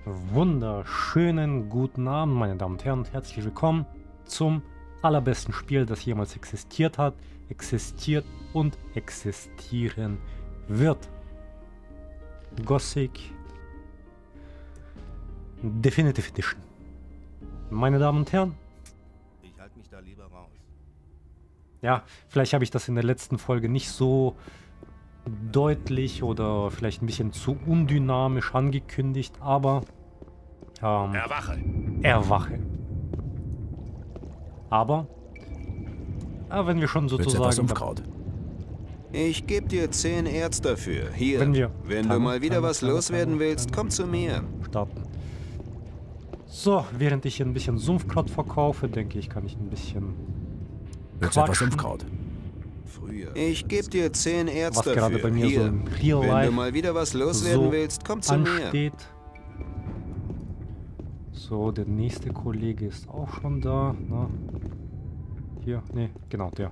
Wunderschönen guten Abend, meine Damen und Herren, und herzlich willkommen zum allerbesten Spiel, das jemals existiert hat, existiert und existieren wird. Gothic Definitive Edition. Meine Damen und Herren. Ich halte mich da lieber raus. Ja, vielleicht habe ich das in der letzten Folge nicht so deutlich oder vielleicht ein bisschen zu undynamisch angekündigt, aber Erwache. Aber wenn wir schon sozusagen Ich gebe dir 10 Erz dafür. Hier, wenn du mal wieder was loswerden willst, komm zu mir. Starten. So, während ich hier ein bisschen Sumpfkraut verkaufe, denke ich, kann ich ein bisschen Sumpfkraut. Ich gebe dir 10 Erz was dafür. gerade bei mir Hier, so im Real wenn Life du mal wieder was loswerden so willst, komm zu mir. ansteht. So, der nächste Kollege ist auch schon da. Na? Hier, nee, genau, der.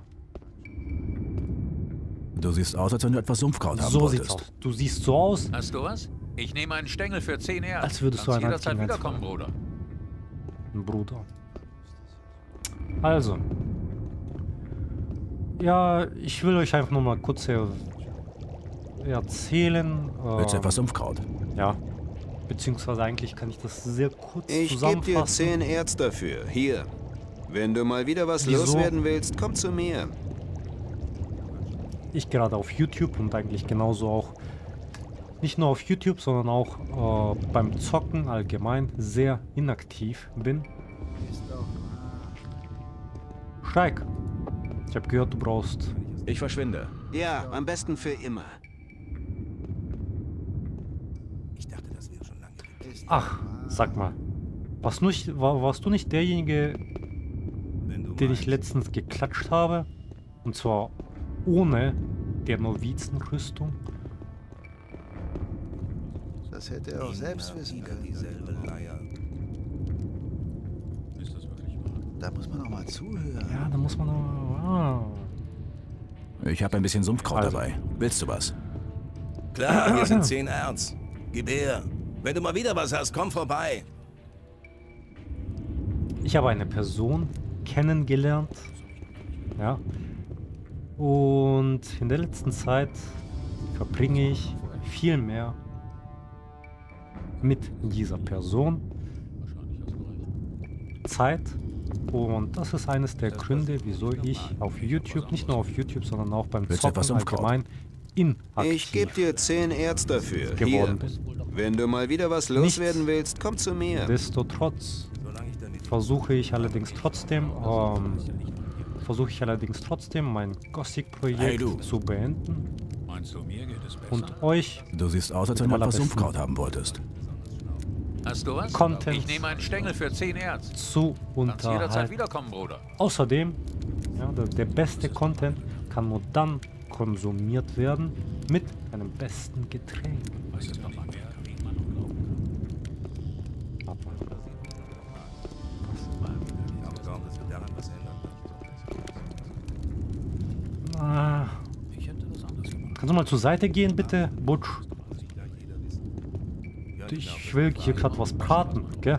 Du siehst aus, als wenn du etwas Sumpfkraut haben So wolltest. sieht's aus. Du siehst so aus, Hast du was? Ich nehme einen Stängel für 10 Erz. als würdest du Kannst einen jederzeit Antigen wiederkommen, Bruder. Bruder. Also. Ja, ich will euch einfach nur mal kurz erzählen. Willst du etwas Sumpfkraut? Ja. Beziehungsweise eigentlich kann ich das sehr kurz Ich gebe zusammenfassen. dir 10 Erz dafür. Hier, wenn du mal wieder was Wieso? loswerden willst, komm zu mir. Ich gerade auf YouTube und eigentlich genauso auch, nicht nur auf YouTube, sondern auch beim Zocken allgemein sehr inaktiv bin. Steig! Ich habe gehört, du brauchst... Ich verschwinde. Ja, am besten für immer. Ich dachte, das wäre schon lange. Ach, sag mal. Warst du nicht derjenige, den ich letztens geklatscht habe? Und zwar ohne der Novizenrüstung? Das hätte er auch selbst wissen können. Dieselbe Leier. Da muss man auch mal zuhören. Ja, da muss man aber... Ich habe ein bisschen Sumpfkraut Also. dabei. Willst du was? Klar, hier sind 10 Erz. Gib her. Wenn du mal wieder was hast, komm vorbei. Ich habe eine Person kennengelernt. Ja. Und in der letzten Zeit verbringe ich viel mehr mit dieser Person Zeit. Und das ist eines der Gründe, wieso ich auf YouTube, nicht nur auf YouTube, sondern auch beim Willst du etwas Zocken Sumpfkraut? allgemein Ich gebe inaktiv dir 10 Erz dafür. geworden Hier, bin. wenn du mal wieder was loswerden willst, komm zu mir. Destotrotz versuche ich allerdings trotzdem mein Gothic-Projekt Hey, du. zu beenden Meinst du, mir geht es besser? und euch Du siehst aus, als wenn du etwas Sumpfkraut haben wolltest. Hast du was? Content Ich nehme einen Stängel für 10 Erz. zu Kannst jederzeit unterhalten. wiederkommen, Bruder. Außerdem, ja, der beste Content kann nur dann konsumiert werden mit einem besten Getränk. Was ist noch mal mehr, wie man noch glaubt? Warte mal. Ah, Ich hätte das anders gemacht. kannst du mal zur Seite gehen, bitte, Butch? Ich will hier gerade was braten, gell?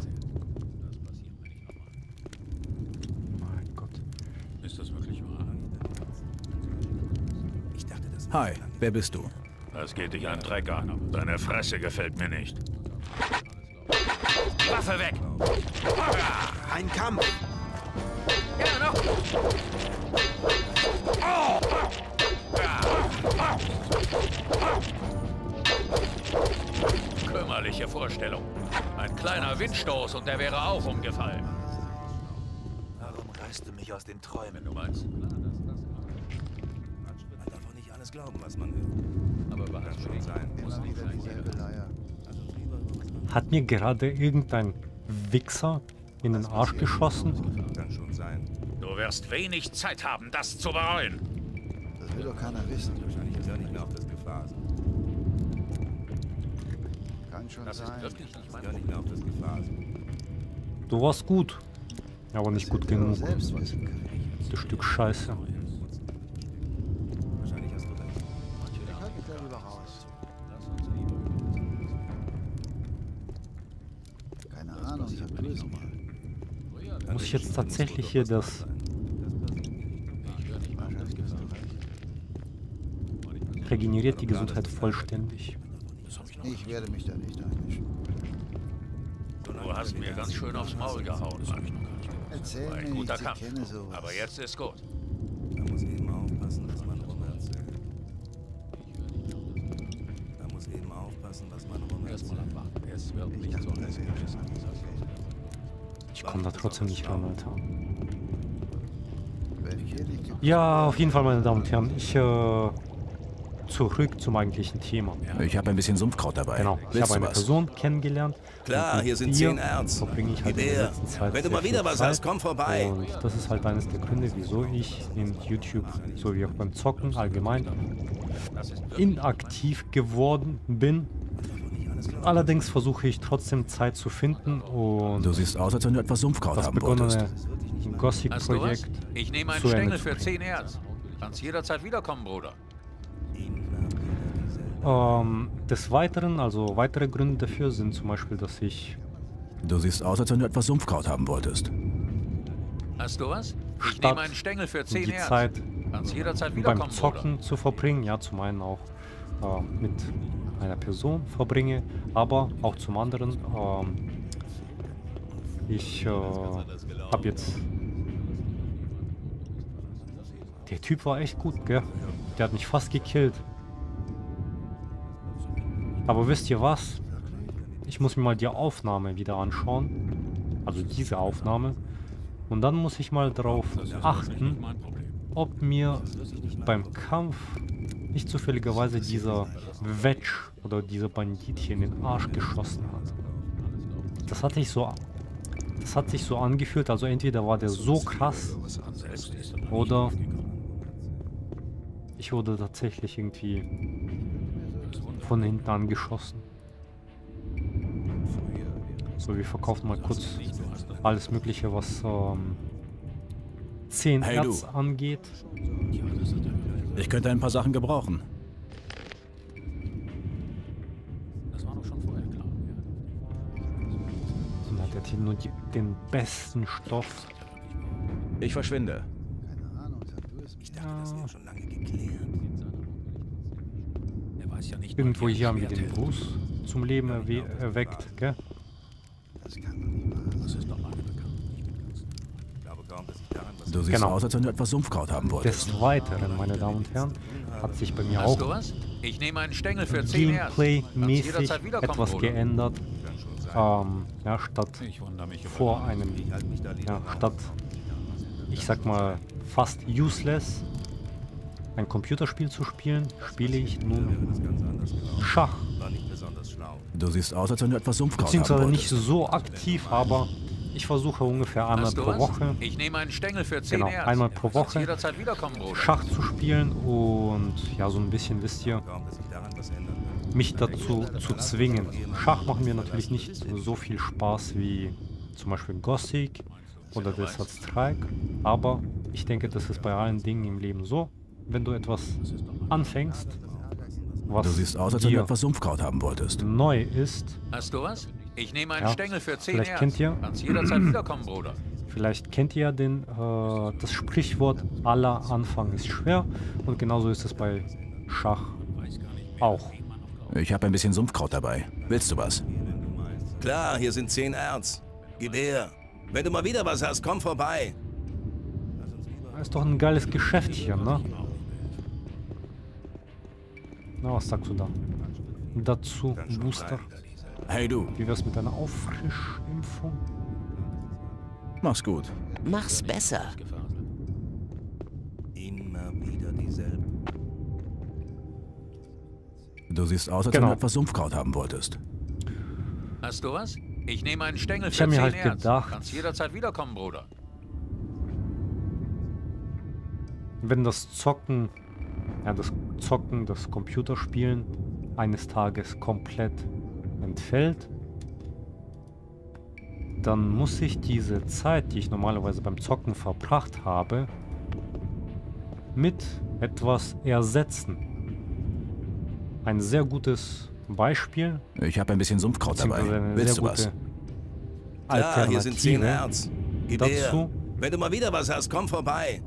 Mein Gott. Ist das wirklich wahr? Hi, wer bist du? Das geht dich einen Dreck an. Deine Fresse gefällt mir nicht. Waffe weg! Ein Kampf. Ja, noch! Kümmerliche Vorstellung. Ein kleiner Windstoß und der wäre auch umgefallen. Warum reißt du mich aus den Träumen? Du meinst? Man darf auch nicht alles glauben, was man hört. Aber war das schon sein? Immer wieder dieselbe Leier. Hat mir gerade irgendein Wichser in den Arsch geschossen? Kann schon sein. Du wirst wenig Zeit haben, das zu bereuen. Das will doch keiner wissen. Wahrscheinlich ist er nicht mehr auf das Gefasen. Kann schon Das ist sein. wirklich nicht mein Ja, nicht mehr auf das Gefasen. Du warst gut, aber nicht gut Hätte er auch genug. selbst wissen können. Das Stück Scheiße. Wahrscheinlich hast du recht. Ich halte mich da lieber raus. Muss ich jetzt tatsächlich hier das... Regeneriert die Gesundheit vollständig. Ich werde mich da nicht einmischen. Du hast mir ganz schön aufs Maul gehauen, Mann. Erzähl War ein mir guter nicht, Kampf. ich kenne sowas. Aber jetzt ist gut. Da muss eben aufpassen, was man rumerzählt. Da muss eben aufpassen, was man rumerzählt. Es wird nicht so heiß. Ich komme da trotzdem nicht ran, Alter. Wenn hier nicht die Ja, auf jeden Fall, meine Damen und Herren. Ich, zurück zum eigentlichen Thema. Ich habe ein bisschen Sumpfkraut dabei. Genau, ich Willst habe du eine was? Person kennengelernt. Klar, und mit hier sind ihr 10 Erz. verbringe ich halt Gib in der her. letzten Zeit Wenn du sehr mal wieder viel was Zeit. hast, komm vorbei. Und das ist halt eines der Gründe, wieso ich in YouTube, sowie auch beim Zocken allgemein, inaktiv geworden bin. Allerdings versuche ich trotzdem Zeit zu finden und Du siehst aus, als wenn du etwas Sumpfkraut das haben wolltest. begonnene Hast du was? Gothic-Projekt Ich nehme einen zu Ende Stängel zu für bringen. 10 Erz. Kannst jederzeit wiederkommen, Bruder. Des Weiteren, also weitere Gründe dafür sind zum Beispiel, dass ich Du siehst aus, als wenn du etwas Sumpfkraut haben wolltest. Hast du was? Ich Statt nehme einen Stängel für 10 die Erz. Zeit Kannst jederzeit beim wiederkommen, Zocken zu verbringen, ja, zum einen auch mit einer Person verbringe, aber auch zum anderen, ich habe jetzt... Der Typ war echt gut, gell? Der hat mich fast gekillt. Aber wisst ihr was? Ich muss mir mal die Aufnahme wieder anschauen. Also diese Aufnahme. Und dann muss ich mal darauf achten, ob mir beim Kampf nicht zufälligerweise dieser Wedge oder dieser Bandit hier in den Arsch geschossen hat. Das hat sich so angefühlt, also entweder war der so krass oder ich wurde tatsächlich irgendwie von hinten angeschossen. So, wir verkaufen mal kurz alles Mögliche, was 10 Hey, Erz du. angeht. Ich könnte ein paar Sachen gebrauchen. Das war doch schon vorher klar. Und hat er hier nur den besten Stoff. Ich verschwinde. keine Ahnung, sag du es mir. Ich dachte, das wäre schon lange geklärt. Er weiß ja nicht, Irgendwo hier haben wir den Bruce zum Leben erweckt, gell? Das kann doch nicht wahr sein. Das ist doch meine Bekannte. Ich glaube kaum, dass ich daran was... Du siehst Genau. aus, als wenn du etwas Sumpfkraut haben wolltest. Des Weiteren, meine Damen und Herren, hat sich bei mir Hast du auch was? Ich nehme einen Stängel für 10 Erz. Kannst Gameplay-mäßig jederzeit wiederkommen, etwas Bruder. geändert. Ja, statt vor einem, ja, statt, ich sag mal, fast useless ein Computerspiel zu spielen, spiele ich nun Schach. War nicht besonders schlau. Du siehst aus, als wenn du etwas Sumpfkraut haben Beziehungsweise nicht wolltest. so aktiv, aber ich versuche ungefähr einmal Hast du pro was? Woche Ich nehme einen Stängel für 10 Genau, Erz. einmal pro Kannst Woche jederzeit wiederkommen, Bruder. Schach zu spielen und ja, so ein bisschen, wisst ihr, Kaum, dass ich daran was ändern will. mich dazu zu zwingen. Schach machen mir natürlich nicht so viel Spaß wie zum Beispiel Gothic oder Desert Strike, aber ich denke, das ist bei allen Dingen im Leben so, wenn du etwas anfängst, was Du siehst aus, als wenn du dir etwas Sumpfkraut haben wolltest. neu ist, Hast du was? Ich nehme einen Ja, Stängel für 10 vielleicht Erz. kennt ihr- Kannst jederzeit wiederkommen, Bruder. vielleicht kennt ihr ja das Sprichwort, aller Anfang ist schwer und genauso ist es bei Schach auch. Ich habe ein bisschen Sumpfkraut dabei. Willst du was? Klar, hier sind 10 Erz. Gib her. Wenn du mal wieder was hast, komm vorbei. Ist doch ein geiles Geschäft hier, ne? Na, was sagst du da? Dazu Booster. Hey du, Wie wär's mit einer Auffrischimpfung? mach's gut. Mach's besser. Immer wieder dieselben. Du siehst aus, als Genau. wenn du etwas Sumpfkraut haben wolltest. Hast du was? Ich nehme einen Stängel Ich für hab mir 10 halt Erz. gedacht- Kannst jederzeit wiederkommen, Bruder. Wenn das Zocken, das Computerspielen eines Tages komplett entfällt, dann muss ich diese Zeit, die ich normalerweise beim Zocken verbracht habe, mit etwas ersetzen. Ein sehr gutes Beispiel, Ich habe ein bisschen Sumpfkraut beziehungsweise dabei. eine Willst sehr du was? gute Klar, hier sind 10 Alternative Erz. Gib her. dazu Wenn du mal wieder was hast, komm vorbei.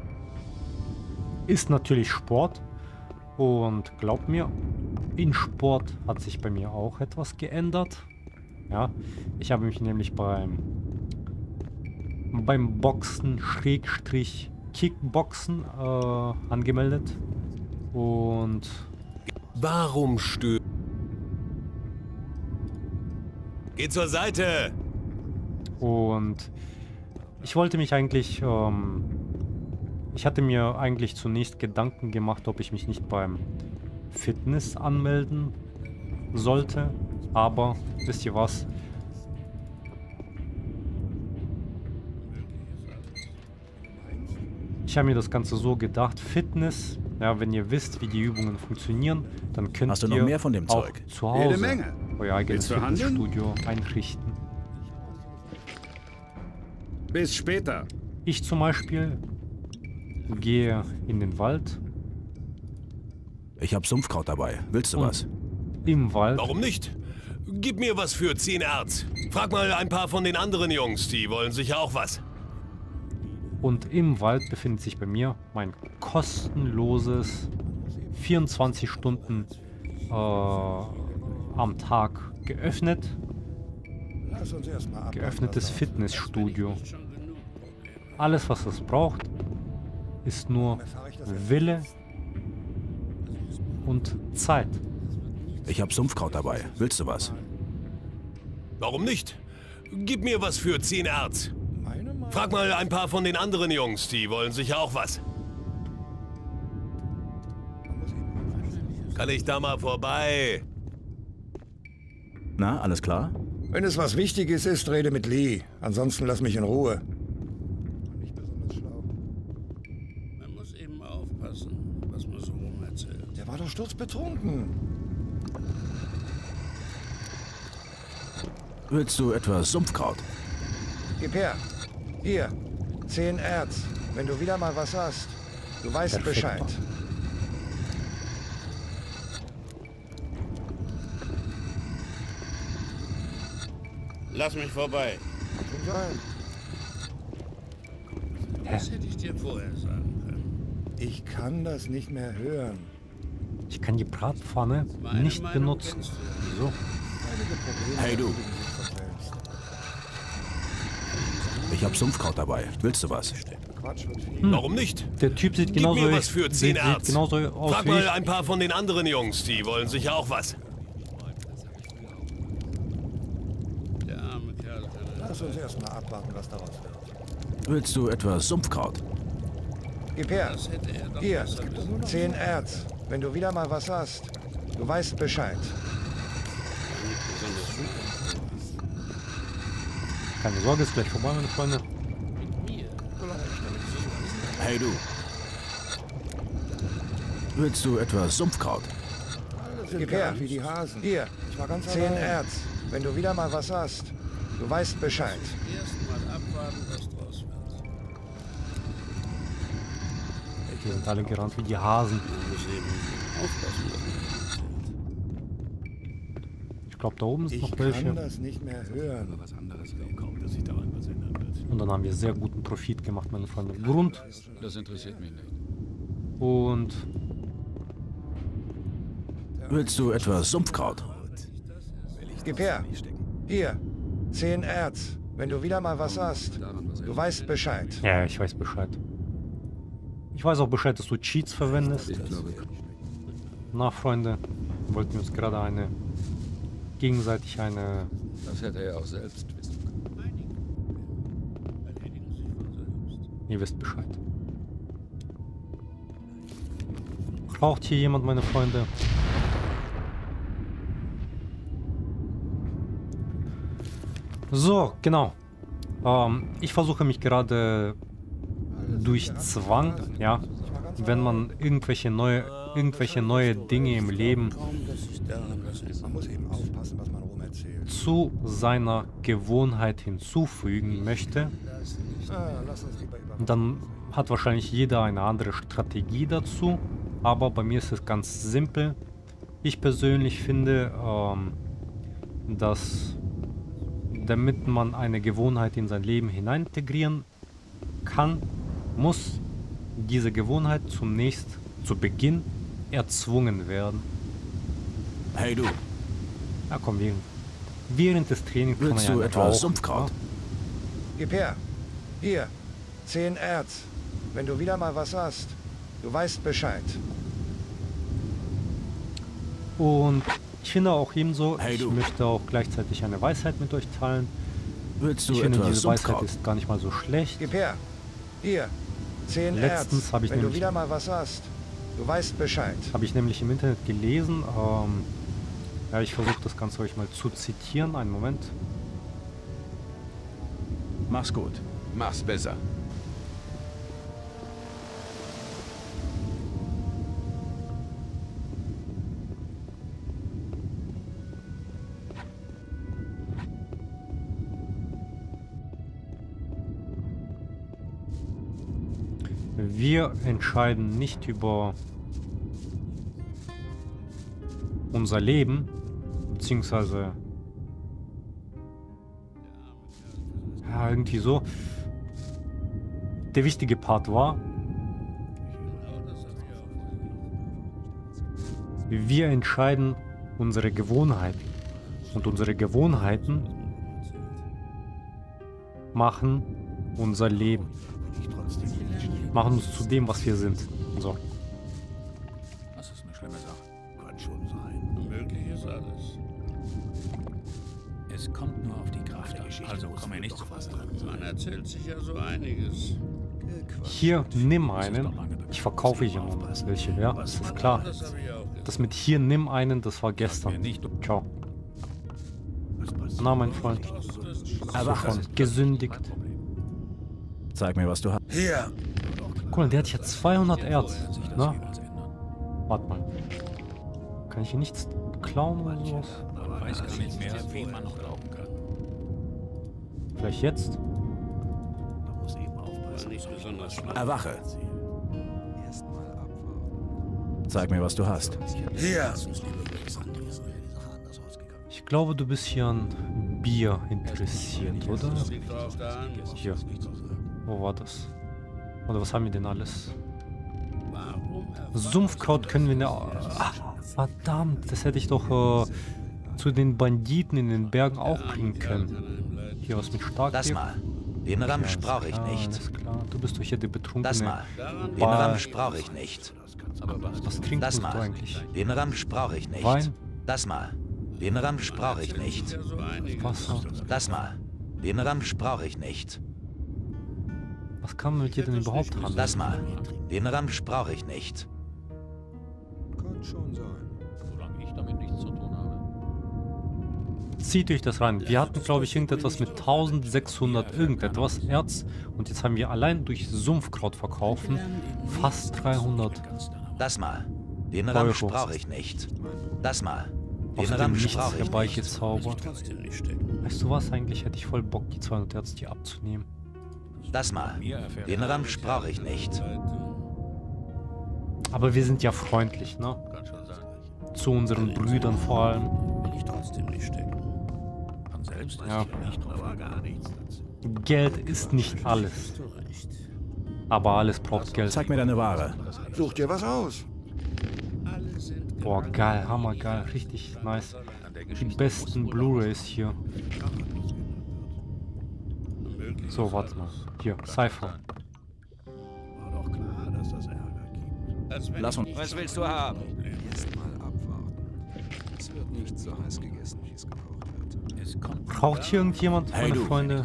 ist natürlich Sport. Und glaubt mir, in Sport hat sich bei mir auch etwas geändert. Ja, ich habe mich nämlich beim Boxen Schrägstrich Kickboxen angemeldet. Und Warum stört? Geh zur Seite! Und ich wollte mich eigentlich, ich hatte mir eigentlich zunächst Gedanken gemacht, ob ich mich nicht beim Fitness anmelden sollte. Aber, wisst ihr was? Ich habe mir das Ganze so gedacht, Fitness, ja, wenn ihr wisst, wie die Übungen funktionieren, dann könnt Hast du ihr noch mehr von dem auch Zeug? zu Jede Hause Menge. euer eigenes Willst du handeln? Fitnessstudio einrichten. Bis später. Ich zum Beispiel gehe in den Wald. Ich hab Sumpfkraut dabei. Willst du Und was? im Wald Warum nicht? Gib mir was für 10 Erz. Frag mal ein paar von den anderen Jungs, die wollen sicher auch was. und im Wald befindet sich bei mir mein kostenloses 24 Stunden am Tag Lass uns erst mal abwarten, geöffnetes was da Fitnessstudio. Alles, was es braucht, ist nur Wille und Zeit. Ich hab Sumpfkraut dabei. Willst du was? Warum nicht? Gib mir was für 10 Erz. Meine Meinung. Frag mal ein paar von den anderen Jungs, die wollen sicher auch was. Kann ich da mal vorbei? Na, alles klar? Wenn es was Wichtiges ist, rede mit Lee. Ansonsten lass mich in Ruhe. Nicht besonders schlau. Man muss eben aufpassen, was man so rum erzählt. Der war doch sturzbetrunken. Willst du etwas Sumpfkraut? Gib her. Hier. 10 Erz. Wenn du wieder mal was hast, du weißt Perfekt. Bescheid. Lass mich vorbei. Schon sein. Das hätte ich dir vorher sagen können. Ich kann das nicht mehr hören. Ich kann die Bratpfanne Meine nicht Meinung benutzen. kennst du. Wieso? Einige Probleme, Hey, du. die sich verfälscht. Ich hab Sumpfkraut dabei. Willst du was? Quatsch wird viel. Warum nicht? Der Typ sieht Gib genauso, mir was für 10 sieht Erz. genauso aus Frag wie mal ich. ein paar von den anderen Jungs, die wollen sicher auch was. Der arme Kerl kann Lass uns erst mal abwarten, was daraus wird. Willst du etwas Sumpfkraut? Gib her. Das hätte er doch Hier. besser wissen. 10 Erz. Wenn du wieder mal was hast, du weißt Bescheid. Nicht besonders gut. Keine Sorge, ist gleich vorbei, meine Freunde. Mit mir. Hey, du. Willst du etwas Sumpfkraut? Gib her, wie die Hasen. Hier. 10 Erz. Wenn du wieder mal was hast, du weißt Bescheid. Erst mal abwarten, was draus wird. Die sind alle gerannt wie die Hasen. Man muss eben aufpassen, was man erzählt. Ich glaube, da oben sind Ich noch kann welche. das nicht mehr hören. Was anderes kaum, dass sich daran was ändern wird. Und dann haben wir sehr guten Profit gemacht, meine Freunde. Grund Das interessiert mich nicht. und Willst du etwas Sumpfkraut? Gib her. Hier. 10 Erz. Wenn du wieder mal was hast, du weißt Bescheid. ja, ich weiß Bescheid. Ich weiß auch Bescheid, dass du Cheats verwendest. Na, Freunde, wollten wir uns gerade gegenseitig eine. Das hätte er auch selbst wissen können. Erledigen sich von selbst. Ihr wisst Bescheid. Braucht hier jemand, meine Freunde? So, genau. Ich versuche mich gerade durch Zwang, ja, wenn man irgendwelche neue Dinge im Leben Man muss eben aufpassen, was man rum erzählt. zu seiner Gewohnheit hinzufügen möchte, Lass uns lieber über. dann hat wahrscheinlich jeder eine andere Strategie dazu, aber bei mir ist es ganz simpel. Ich persönlich finde, dass damit man eine Gewohnheit in sein Leben hinein integrieren kann, muss diese Gewohnheit zunächst zu Beginn erzwungen werden. Hey du. Ja komm, während des Trainings kann man Willst ja du etwas rauchen, Sumpfkraut? Gib her. Hier. 10 Erz. Wenn du wieder mal was hast, du weißt Bescheid. Und ich finde auch ebenso, Hey, ich du. möchte auch gleichzeitig eine Weisheit mit euch teilen. Willst du Ich finde, etwas diese Weisheit Sumpfkraut? ist gar nicht mal so schlecht. Gib her. Hier. 10 Letztens Erz. habe ich Wenn du nämlich- wieder mal was hast, du weißt Bescheid. Habe ich nämlich im Internet gelesen. Ja, ich versuche das Ganze euch mal zu zitieren. Einen Moment. Mach's gut. Mach's besser. Wir entscheiden nicht über unser Leben, beziehungsweise ja, irgendwie so. Der wichtige Part war, wir entscheiden unsere Gewohnheiten. Und unsere Gewohnheiten machen unser Leben. Machen uns zu dem, was wir sind. So. Das ist eine schlimme Sache. Kann schon sein. Möglich ist alles. Es kommt nur auf die Kraft an. Also komm mir nicht zu was dran. Man erzählt sich ja so einiges. Hier, nimm einen. Ich verkaufe hier nur welche, ja? Das ist klar. Das habe ich auch gedacht. Das mit hier, nimm einen, das war gestern. Ciao. Na, mein Freund. Davon gesündigt. Zeig mir, was du hast. Hier. Guck mal, der hat ja 200 Erz. Na? Warte mal. Kann ich hier nichts klauen oder sowas? Man weiß gar nicht mehr, wem man noch glauben kann. Vielleicht jetzt? Man muss eben War aufpassen. nicht besonders schlimm. Erwache. Zeig mir, was du hast. Hier. Ich glaube, du bist hier an Bier interessiert, oder? Liegt auf der Hand. Hier. Wo war das? Oder was haben wir denn alles? Warum? Sumpfkraut können wir... Ach, verdammt, das hätte ich doch zu den Banditen in den Bergen auch bringen können. Hier was mit Starkbier. Das mal. Den Ramsch brauche ich Ja, nicht. alles klar. Du bist doch hier der betrunkene... Das mal. Den Bar- Ramsch brauche ich nicht. Was trinkst Das du mal. eigentlich? Den Ramsch brauche ich nicht. Wein? Das mal. Den Ramsch brauche ich nicht. Ja, so einiges. Wasser? Das mal. Den Ramsch brauche ich nicht. Was kann man mit dir denn überhaupt handeln? Das mal. Den Ramsch brauche ich nicht. Kann schon sein. Solange ich damit nichts zu tun habe. Zieht euch das rein. Wir hatten, glaube ich, irgendetwas mit 1600 irgendetwas Erz. Und jetzt haben wir allein durch Sumpfkraut verkaufen fast 300. Das mal. Den Ramsch Euro. brauche ich nicht. Das mal. Den Außerdem Ramsch nichts brauche ich nicht. herbeigezaubert. Trotzdem nicht stecken. Weißt du was, eigentlich hätte ich voll Bock, die 200 Erz dir abzunehmen. Das mal. Den Ramsch brauche ich nicht. Aber wir sind ja freundlich, ne? Kann schon sein. Zu unseren Brüdern vor allem. Will ich trotzdem nicht stecken. Von selbst Ja. ist hier nicht drauf, aber gar nichts dazu. Geld ist nicht alles. Du recht. Aber alles braucht Geld. Zeig mir deine Ware. Such dir was aus. Alle sind Boah, geil, hammergeil, richtig nice. Die besten Blu-rays hier. möglich. So, warte mal. Hier, Cypher. War doch klar, dass das Ärger gibt. Als wenn Lass uns. Was willst du haben? Erstmal abwarten. Es wird nicht so heiß gegessen, wie es gekocht wird. Es kommt. Braucht hier irgendjemand, Hey, meine du. Freunde?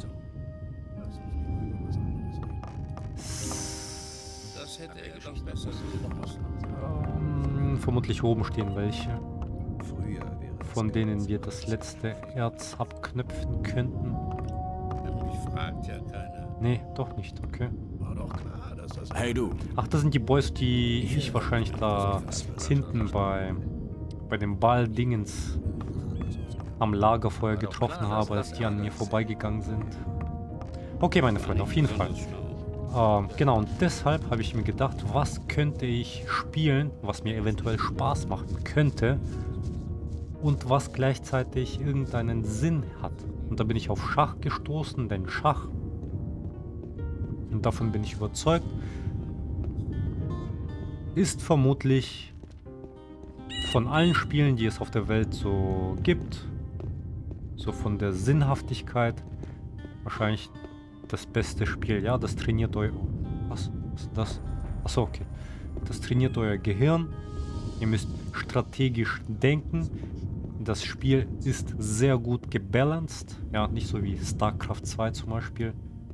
das hätte er doch besser gemacht. Vermutlich oben stehen welche, Früher wäre es von denen wir das letzte Erz abknöpfen könnten. Mich fragt ja keiner. Nee, doch nicht, okay. War doch klar, dass das. Hey du. Ach, das sind die Boys, die ich wahrscheinlich da hinten bei dem Ball-Dingens am Lagerfeuer getroffen habe, als die an mir vorbeigegangen sind. Okay, meine Freunde, auf jeden Fall. Genau, und deshalb habe ich mir gedacht, was könnte ich spielen, was mir eventuell Spaß machen könnte, und was gleichzeitig irgendeinen Sinn hat. Und da bin ich auf Schach gestoßen, denn Schach, und davon bin ich überzeugt, ist vermutlich von allen Spielen, die es auf der Welt so gibt, so von der Sinnhaftigkeit, wahrscheinlich das beste Spiel. Ja, das trainiert euer... Was ist das? Achso, okay. Das trainiert euer Gehirn. Ihr müsst strategisch denken. Das Spiel ist sehr gut gebalanced. Ja, nicht so wie StarCraft 2 zum Beispiel.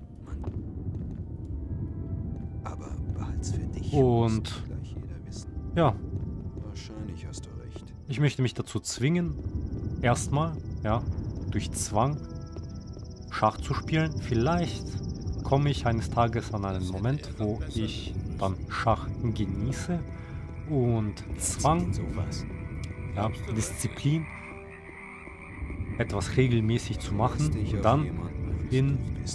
Aber behalt's für dich. Und ja, wahrscheinlich hast du recht. Ich möchte mich dazu zwingen, erstmal, ja, durch Zwang Schach zu spielen. Vielleicht komme ich eines Tages an einen Moment, wo ich dann Schach genieße und Zwang, ja, Disziplin, etwas regelmäßig zu machen, dann in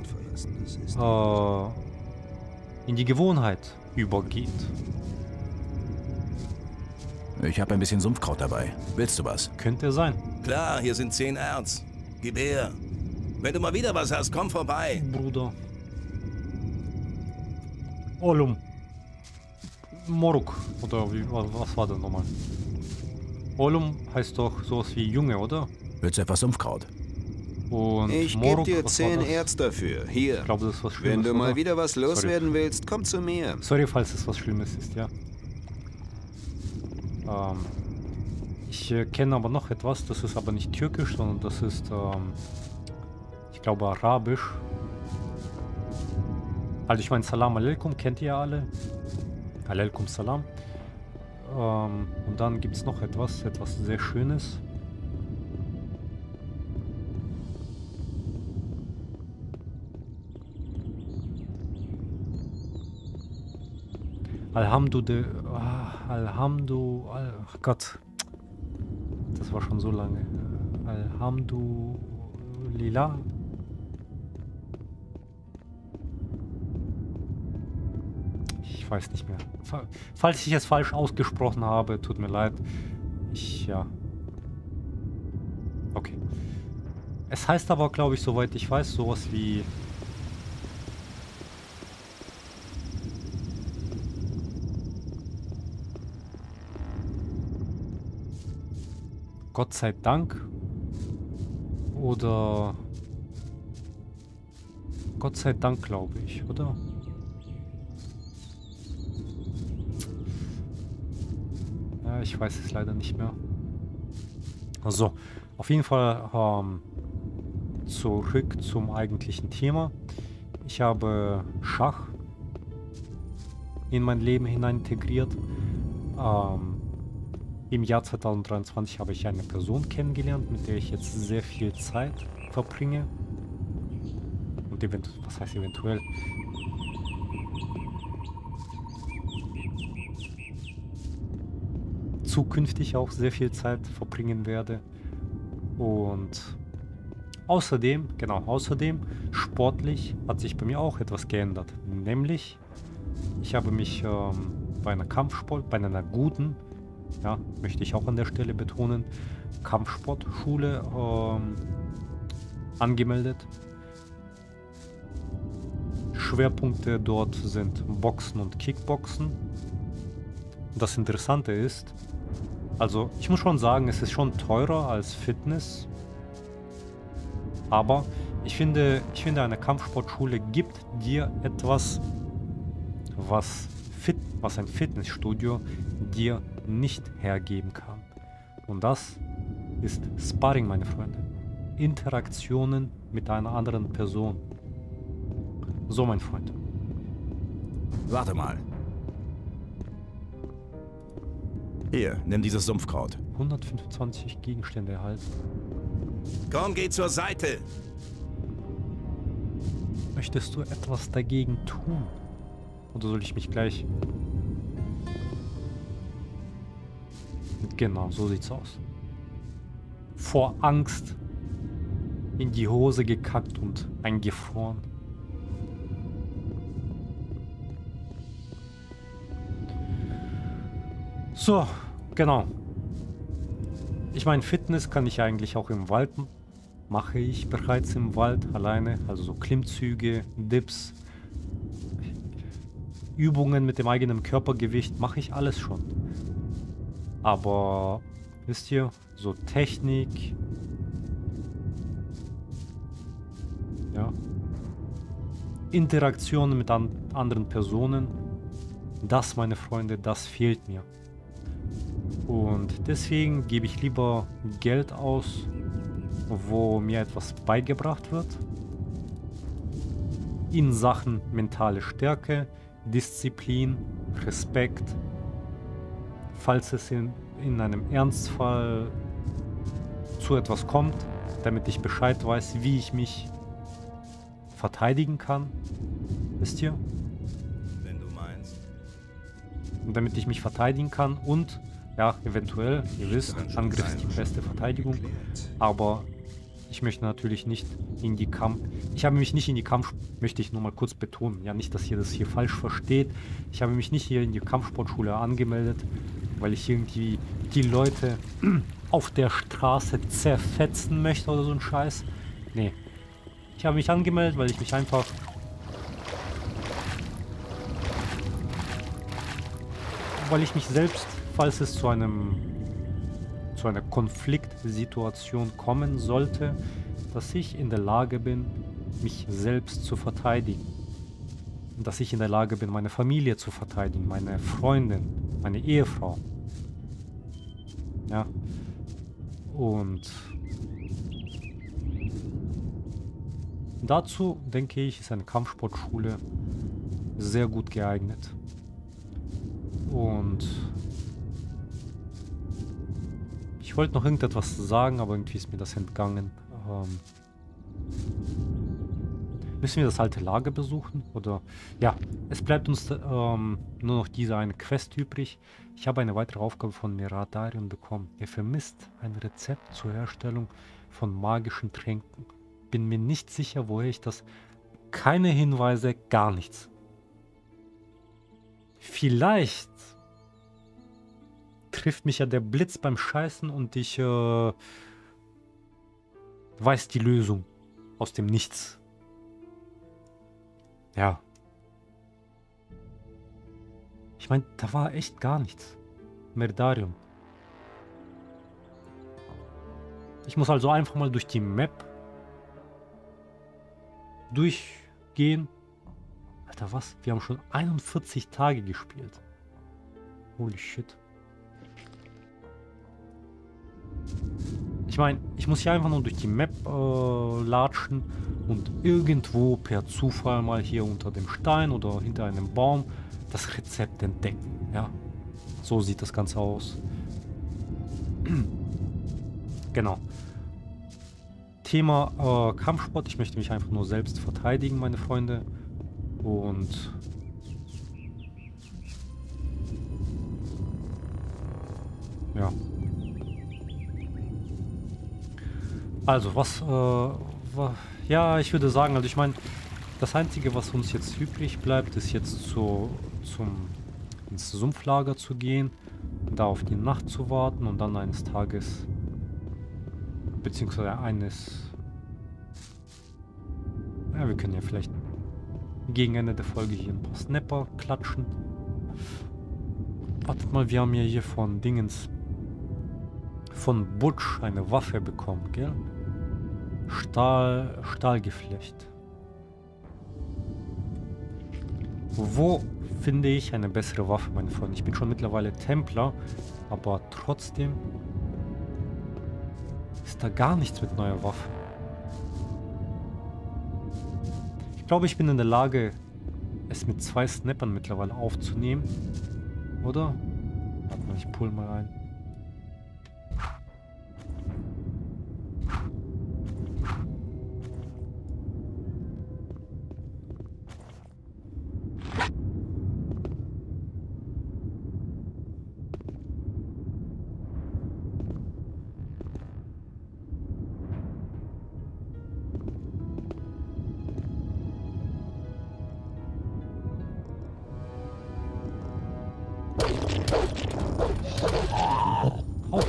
die Gewohnheit übergeht. Ich habe ein bisschen Sumpfkraut dabei. Willst du was? Könnte sein. Klar, hier sind 10 Erz. Gib her. Wenn du mal wieder was hast, komm vorbei. Bruder. Olum. Moruk. Oder wie, was war das nochmal? Olum heißt doch sowas wie Junge, oder? Willst du etwas Sumpfkraut? Und ich gebe dir 10 Erz dafür. Hier. Ich glaube, das ist was Schlimmes. Wenn du mal oder? wieder was loswerden willst, komm zu mir. Sorry, falls es was Schlimmes ist, ja. Ich kenne aber noch etwas, das ist aber nicht türkisch, sondern das ist, ich glaube, arabisch. Also ich meine, Salam Aleikum kennt ihr alle. Aleikum Salam. Und dann gibt es noch etwas sehr Schönes. Ach Gott. Das war schon so lange. Alhamdulillah. Ich weiß nicht mehr. Falls ich es falsch ausgesprochen habe, tut mir leid. Ja. Okay. Es heißt aber, glaube ich, soweit ich weiß, sowas wie... Gott sei Dank oder Gott sei Dank, glaube ich, oder? Ja, ich weiß es leider nicht mehr. Also, auf jeden Fall zurück zum eigentlichen Thema. Ich habe Schach in mein Leben hinein integriert. Im Jahr 2023 habe ich eine Person kennengelernt, mit der ich jetzt sehr viel Zeit verbringe. Und was heißt eventuell? Zukünftig auch sehr viel Zeit verbringen werde. Und außerdem, sportlich hat sich bei mir auch etwas geändert. Nämlich, ich habe mich bei einer guten, ja, möchte ich auch an der Stelle betonen, Kampfsportschule angemeldet. Schwerpunkte dort sind Boxen und Kickboxen. Das Interessante ist, also ich muss schon sagen, es ist schon teurer als Fitness, aber ich finde eine Kampfsportschule gibt dir etwas, was ein Fitnessstudio dir nicht hergeben kann. Und das ist Sparring, meine Freunde. Interaktionen mit einer anderen Person. So, mein Freund. Warte mal. Hier, nimm dieses Sumpfkraut. 125 Gegenstände erhalten. Komm, geh zur Seite. Möchtest du etwas dagegen tun? Oder soll ich mich gleich... Genau, so sieht's aus. Vor Angst in die Hose gekackt und eingefroren. So, genau. Ich meine, Fitness kann ich eigentlich auch im Wald machen. Mache ich bereits im Wald alleine. Also so Klimmzüge, Dips, Übungen mit dem eigenen Körpergewicht. Mache ich alles schon. Aber, wisst ihr, so Technik... Ja. Interaktionen mit anderen Personen. Das, meine Freunde, das fehlt mir. Und deswegen gebe ich lieber Geld aus, wo mir etwas beigebracht wird. In Sachen mentale Stärke, Disziplin, Respekt. Falls es in einem Ernstfall zu etwas kommt, damit ich Bescheid weiß, wie ich mich verteidigen kann. Wisst ihr? Wenn du meinst. Und damit ich mich verteidigen kann und, ja, eventuell, ihr wisst, Angriff ist die beste Verteidigung, aber ich möchte natürlich nicht in die ich habe mich nicht in die möchte ich nur mal kurz betonen, ja, nicht, dass ihr das hier falsch versteht, ich habe mich nicht hier in die Kampfsportschule angemeldet, weil ich irgendwie die Leute auf der Straße zerfetzen möchte oder so ein Scheiß. Nee. Ich habe mich angemeldet, weil ich mich einfach... Weil ich mich selbst, falls es zu einer Konfliktsituation kommen sollte, dass ich in der Lage bin, mich selbst zu verteidigen. Und dass ich in der Lage bin, meine Familie zu verteidigen, meine Freundin, meine Ehefrau. Ja. Und dazu, denke ich, ist eine Kampfsportschule sehr gut geeignet. Und ich wollte noch irgendetwas sagen, aber irgendwie ist mir das entgangen. Müssen wir das alte Lager besuchen? Oder ja, es bleibt uns nur noch diese eine Quest übrig. Ich habe eine weitere Aufgabe von Miradarion bekommen. Er vermisst ein Rezept zur Herstellung von magischen Tränken. Bin mir nicht sicher, woher ich das... Keine Hinweise, gar nichts. Vielleicht trifft mich ja der Blitz beim Scheißen und ich weiß die Lösung aus dem Nichts. Ja. Ich meine, da war echt gar nichts. Miradarion. Ich muss also einfach mal durch die Map durchgehen. Alter, was? Wir haben schon 41 Tage gespielt. Holy shit. Ich meine, ich muss hier einfach nur durch die Map latschen und irgendwo per Zufall mal hier unter dem Stein oder hinter einem Baum das Rezept entdecken. Ja, so sieht das Ganze aus. Genau. Thema Kampfsport. Ich möchte mich einfach nur selbst verteidigen, meine Freunde. Und ja. Also, ja, ich würde sagen, also ich meine, das Einzige, was uns jetzt übrig bleibt, ist jetzt ins Sumpflager zu gehen, da auf die Nacht zu warten und dann eines Tages, beziehungsweise ja, wir können ja vielleicht gegen Ende der Folge hier ein paar Snapper klatschen. Wartet mal, wir haben ja hier von Butch eine Waffe bekommen, gell? Stahlgeflecht. Wo finde ich eine bessere Waffe, meine Freunde? Ich bin schon mittlerweile Templer, aber trotzdem ist da gar nichts mit neuer Waffe. Ich glaube, ich bin in der Lage, es mit 2 Snappern mittlerweile aufzunehmen. Oder? Warte mal, ich pull mal ein.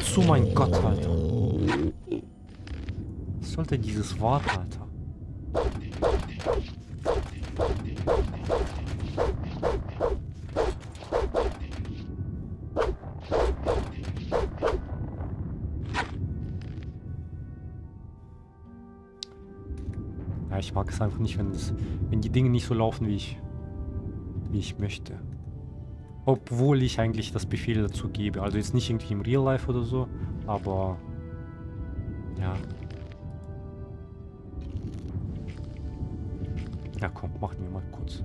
zu, mein Gott, Alter. Was sollte dieses Wort, Alter? Ja, ich mag es einfach nicht, wenn die Dinge nicht so laufen, wie ich möchte. Obwohl ich eigentlich das Befehl dazu gebe. Also jetzt nicht irgendwie im Real Life oder so, aber ja. Ja, komm, machen wir mal kurz.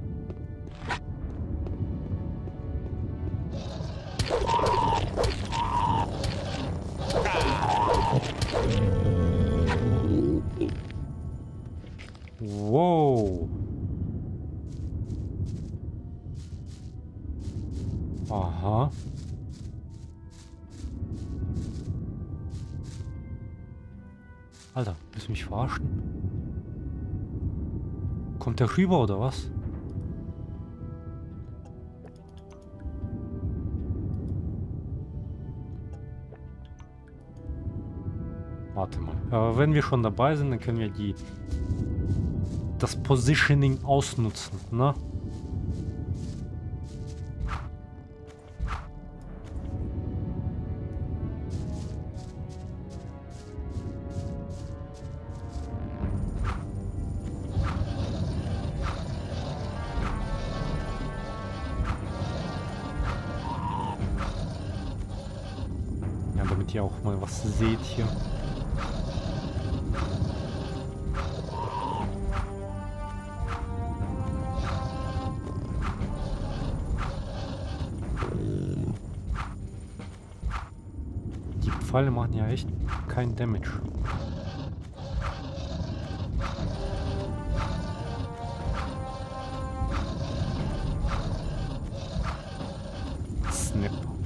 Wow. Aha. Alter, willst du mich verarschen? Kommt der rüber oder was? Warte mal. Wenn wir schon dabei sind, dann können wir das Positioning ausnutzen, ne? Ja, damit ihr auch mal was seht hier. Pfeile machen ja echt keinen Damage. Snap.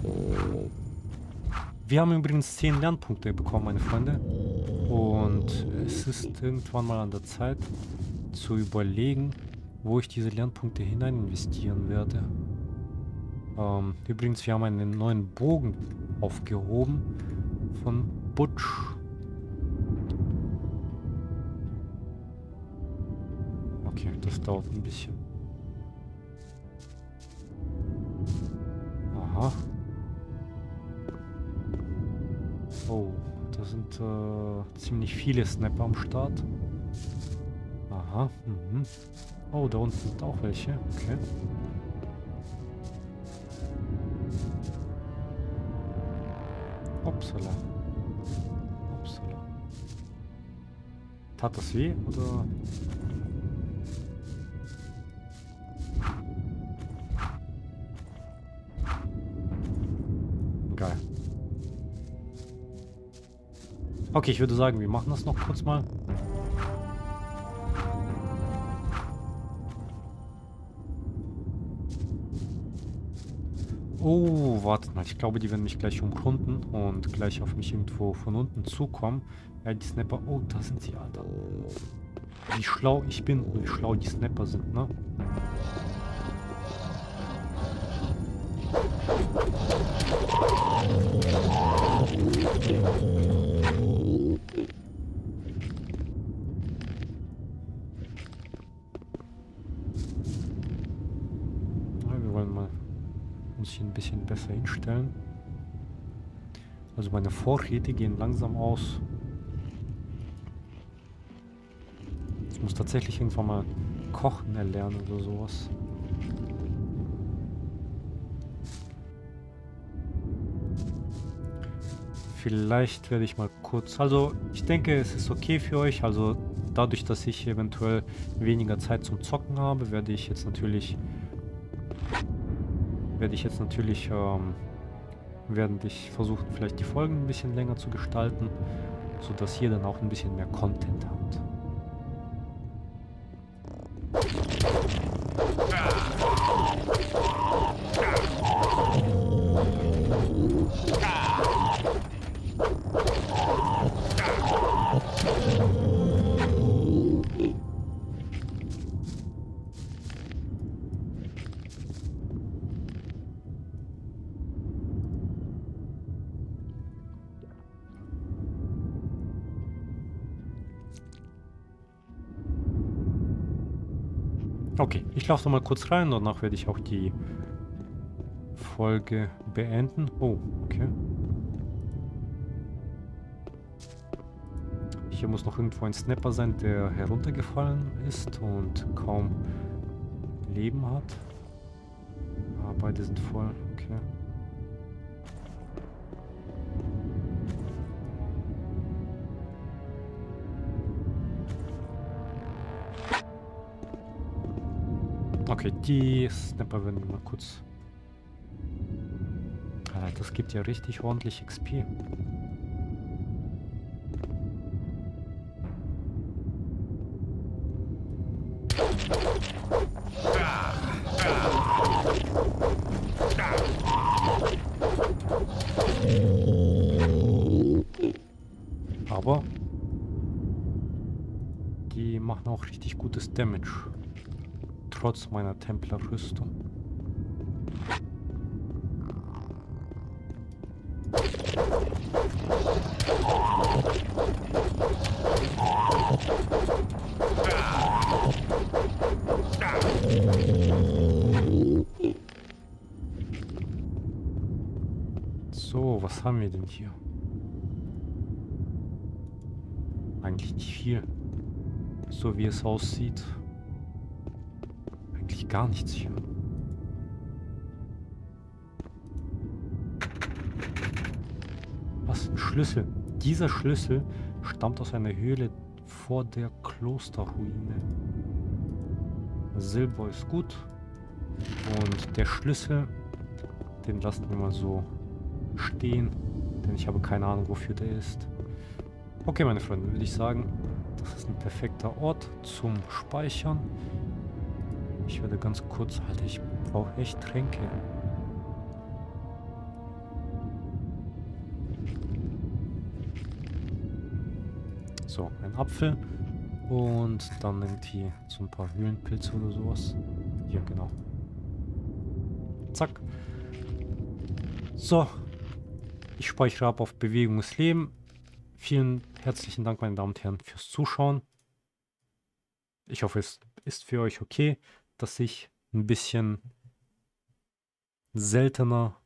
Wir haben übrigens 10 Lernpunkte bekommen, meine Freunde. Und es ist irgendwann mal an der Zeit zu überlegen, wo ich diese Lernpunkte hinein investieren werde. Übrigens, wir haben einen neuen Bogen aufgehoben von Butch. Okay, das dauert ein bisschen. Aha. Oh, da sind ziemlich viele Snapper am Start. Aha. Mhm. Oh, da unten sind auch welche. Okay. Upsala. Upsala. Tat das weh, oder? Geil. Okay, ich würde sagen, wir machen das noch kurz mal. Oh, wartet mal. Ich glaube, die werden mich gleich umrunden und gleich auf mich irgendwo von unten zukommen. Ja, die Snapper. Oh, da sind sie, Alter. Wie schlau ich bin und wie schlau die Snapper sind, ne? Ja, wir wollen mal uns hier ein bisschen besser hinstellen. Also meine Vorräte gehen langsam aus. Ich muss tatsächlich irgendwann mal kochen erlernen oder sowas. Vielleicht werde ich mal kurz... Also ich denke, es ist okay für euch. Also dadurch, dass ich eventuell weniger Zeit zum Zocken habe, werde ich jetzt natürlich versuchen, vielleicht die Folgen ein bisschen länger zu gestalten, sodass ihr dann auch ein bisschen mehr Content habt. Okay, ich laufe noch mal kurz rein, danach werde ich auch die Folge beenden. Oh, okay. Hier muss noch irgendwo ein Snapper sein, der heruntergefallen ist und kaum Leben hat. Ah, beide sind voll, okay. Okay, die Snapper werden wir mal kurz... Ah, das gibt ja richtig ordentlich XP. Aber die machen auch richtig gutes Damage. Trotz meiner Templer-Rüstung. So, was haben wir denn hier? Eigentlich nicht viel. So wie es aussieht. Eigentlich gar nichts hier. Was? Ein Schlüssel. Dieser Schlüssel stammt aus einer Höhle vor der Klosterruine. Silber ist gut. Und der Schlüssel, den lassen wir mal so stehen. Denn ich habe keine Ahnung, wofür der ist. Okay, meine Freunde, würde ich sagen, das ist ein perfekter Ort zum Speichern. Ich werde ganz kurz... Alter, ich brauche echt Tränke. So, ein Apfel. Und dann irgendwie so ein paar Höhlenpilze oder sowas. Hier, genau. Zack. So. Ich speichere ab auf Bewegung des Lebens. Vielen herzlichen Dank, meine Damen und Herren, fürs Zuschauen. Ich hoffe, es ist für euch okay, dass ich ein bisschen seltener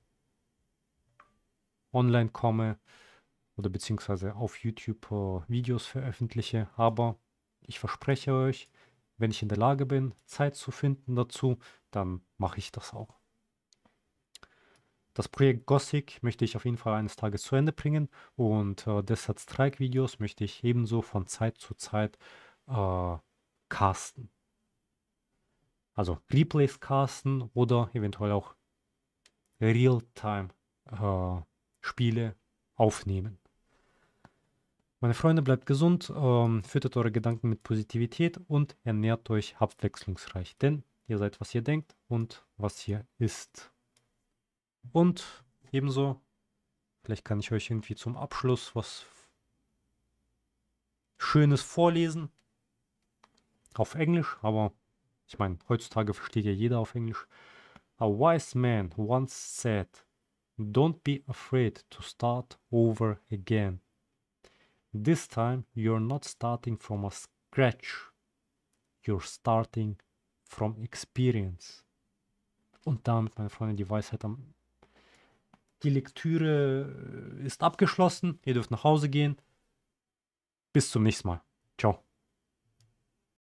online komme oder beziehungsweise auf YouTube Videos veröffentliche. Aber ich verspreche euch, wenn ich in der Lage bin, Zeit zu finden dazu, dann mache ich das auch. Das Projekt Gothic möchte ich auf jeden Fall eines Tages zu Ende bringen und Desert Strike Videos möchte ich ebenso von Zeit zu Zeit casten. Also Replays casten oder eventuell auch Realtime Spiele aufnehmen. Meine Freunde, bleibt gesund, füttert eure Gedanken mit Positivität und ernährt euch abwechslungsreich, denn ihr seid, was ihr denkt und was ihr isst. Und ebenso, vielleicht kann ich euch irgendwie zum Abschluss was Schönes vorlesen. Auf Englisch, aber ich meine, heutzutage versteht ja jeder auf Englisch. A wise man once said, "Don't be afraid to start over again. This time you're not starting from a scratch. You're starting from experience." Und damit, meine Freunde, die Weisheit am... Die Lektüre ist abgeschlossen. Ihr dürft nach Hause gehen. Bis zum nächsten Mal. Ciao.